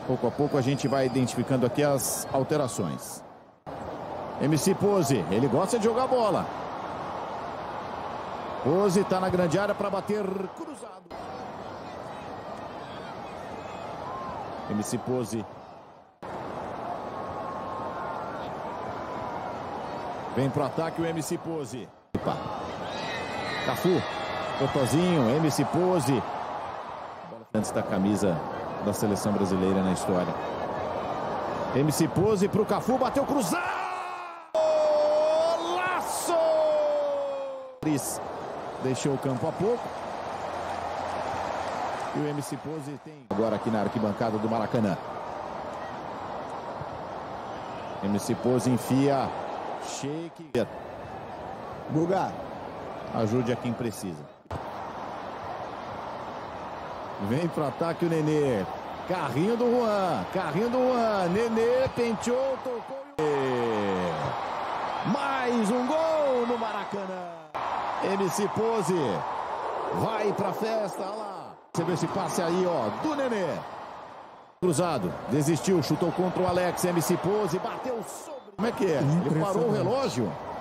Pouco a pouco a gente vai identificando aqui as alterações. MC Pose, ele gosta de jogar bola. Pose está na grande área para bater cruzado. MC Pose. Vem pro ataque o MC Pose. Opa. Cafu. Totozinho, MC Pose. Antes da camisa da seleção brasileira na história. MC Pose pro Cafu, bateu cruzado! Laço! Deixou o campo há pouco. E o MC Pose tem agora aqui na arquibancada do Maracanã. MC Pose enfia. Shake. Guga. Ajude a quem precisa. Vem pro ataque o Nenê. Carrinho do Juan. Carrinho do Juan. Nenê penteou, tocou. Mais um gol no Maracanã. MC Pose. Vai pra festa. Olha lá. Você vê esse passe aí, ó. Do Nenê. Cruzado. Desistiu. Chutou contra o Alex. MC Pose. Bateu sobre. Como é que é? Ele parou o relógio.